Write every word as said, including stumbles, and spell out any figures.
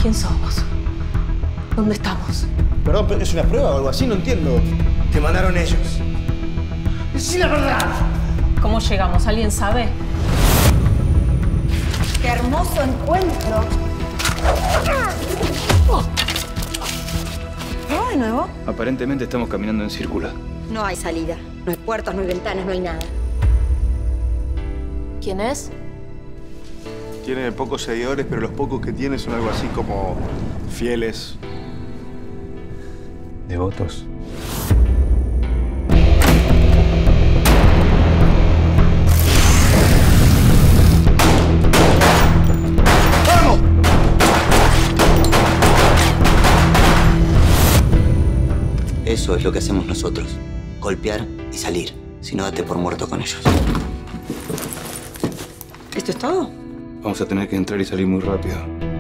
¿Quién somos? ¿Dónde estamos? Perdón, pero ¿es una prueba o algo así? No entiendo. Te mandaron ellos. ¡Sí, la verdad! ¿Cómo llegamos? ¿Alguien sabe? ¡Qué hermoso encuentro! ¿No de nuevo? Aparentemente estamos caminando en círculo. No hay salida. No hay puertas, no hay ventanas, no hay nada. ¿Quién es? Tiene pocos seguidores, pero los pocos que tiene son algo así como fieles. Devotos. ¡Vamos! Eso es lo que hacemos nosotros. Golpear y salir. Si no, date por muerto con ellos. ¿Esto es todo? Vamos a tener que entrar y salir muy rápido.